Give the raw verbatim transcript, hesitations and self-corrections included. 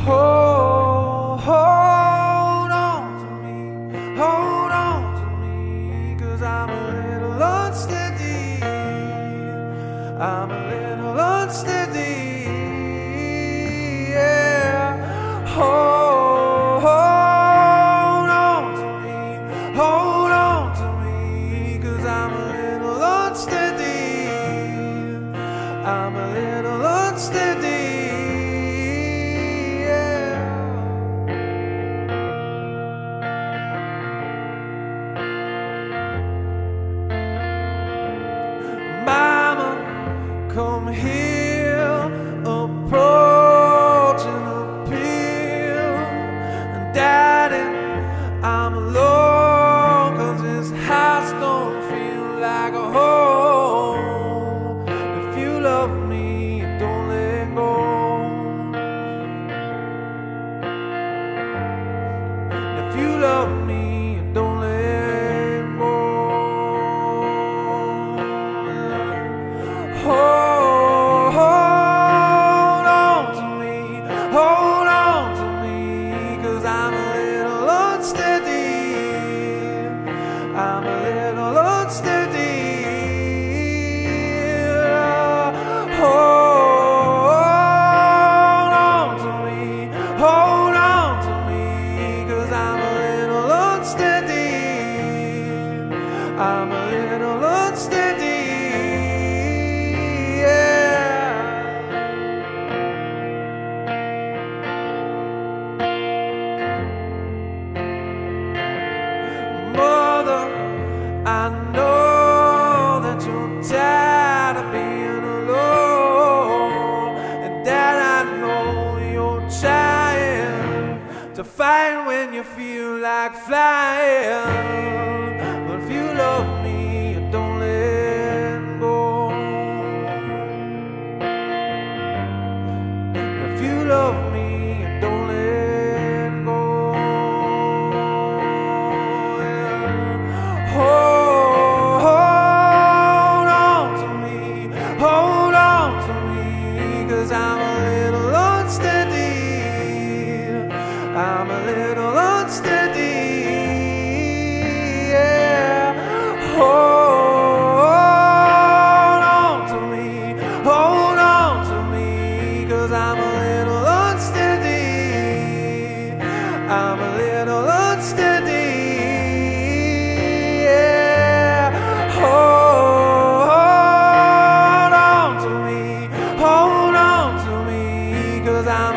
Hold, hold on to me, hold on to me, 'cause I'm a little unsteady, I'm a little unsteady, yeah. Hold, hold on to me, hold on to me, 'cause I'm a little unsteady, I'm a little unsteady. Mama, come here, approaching a pill. And Daddy, I'm alone, 'cause this house don't feel like a home. If you love me, don't let go. If you love me, don't let go. Hold, hold on to me, hold on to me, 'cause I'm a little unsteady, I'm a little unsteady. Hold on to me, hold on to me, 'cause I'm a little unsteady, I'm a little unsteady. Mother, I know that you're tired of being alone, and Dad, I know you're trying to fight when you feel like flying. But if you love me, don't let go. If you love me, don't let go. Hold, hold on to me, hold on to me, 'cause I'm a little unsteady, I'm a little unsteady, yeah. Hold on to me, hold on to me, 'cause I'm a little unsteady, I'm a little unsteady, yeah. Hold on to me, hold on to me, 'cause I'm